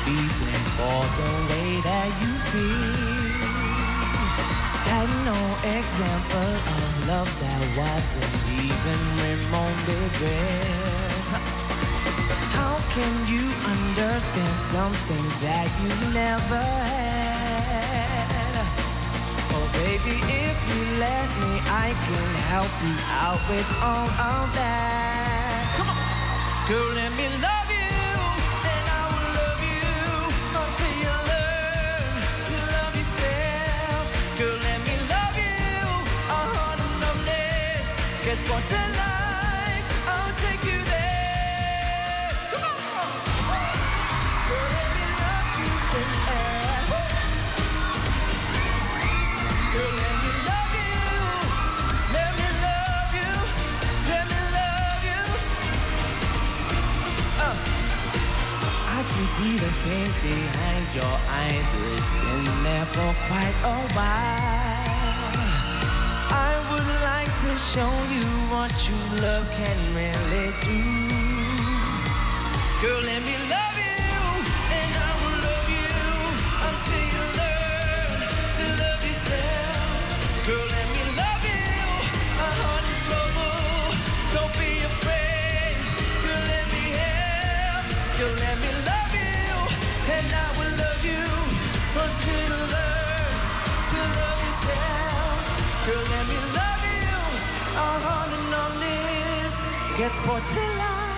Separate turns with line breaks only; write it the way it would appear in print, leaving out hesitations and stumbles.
be blamed for the way that you feel. Had no example of love that wasn't even remotely real. How can you understand something that you never had? Oh baby, if you let me, I can help you out with all of that. Come on, girl, let me love you. Get born to life, I'll take you there. Come on! Girl, let me love you forever. Girl, let me love you. Let me love you. Let me love you. I can see the pain behind your eyes. It's been there for quite a while. I would like to show you what true love can really do. Girl, let me love you, and I will love you until you learn to love yourself. Girl, let me love you, a heart in trouble. Don't be afraid. Girl, let me help. Girl, let me love you, and I will love you until you learn to love yourself. Girl, let me love you. Our heart and all this gets brought to life.